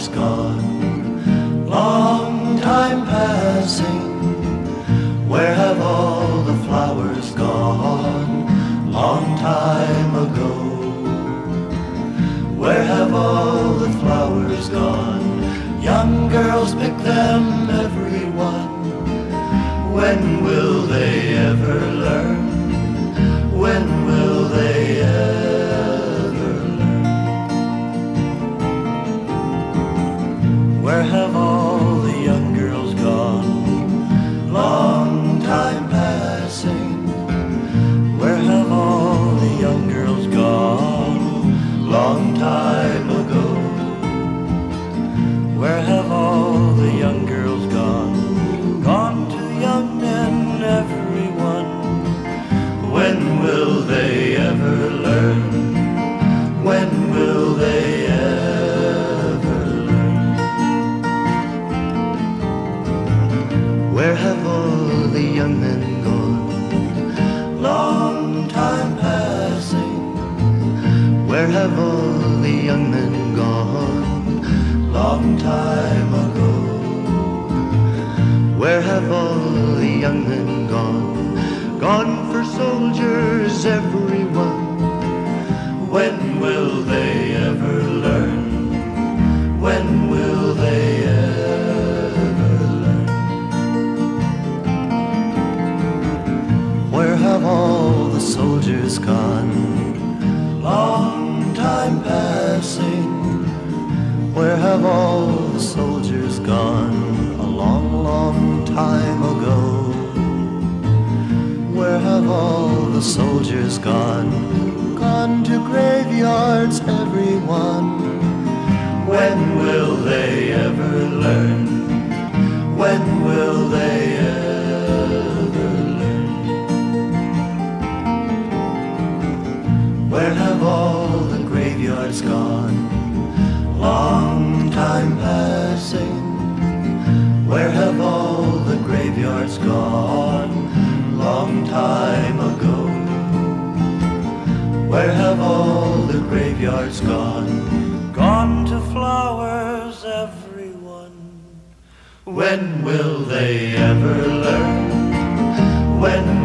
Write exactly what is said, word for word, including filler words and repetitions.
flowers gone? Long time passing, where have all the flowers gone? Long time ago, where have all the flowers gone? Young girls pick them, every one. When will they ever learn? When will they ever learn? Where have all the young girls gone? Long time passing, where have all the young girls gone? Long time ago, where have all the young girls gone? Gone to young men, everyone. When will they ever learn? When will they ever learn? Where have all the young men gone? Long time passing, where have all the young men gone? Long time ago, where have all the young men gone? Gone for soldiers, everyone. When will they ever learn? When will they ever learn? Where have all the soldiers gone? Long time passing, where have all the soldiers gone? A long, long time ago, where have all the soldiers gone? Gone to graveyards, everyone. When will they ever learn? When will they ever learn? Where have all the graveyards gone? Long time passing, where have all the graveyards gone? Long time ago, where have all the graveyards gone? Gone to flowers, everyone. When will they ever learn? When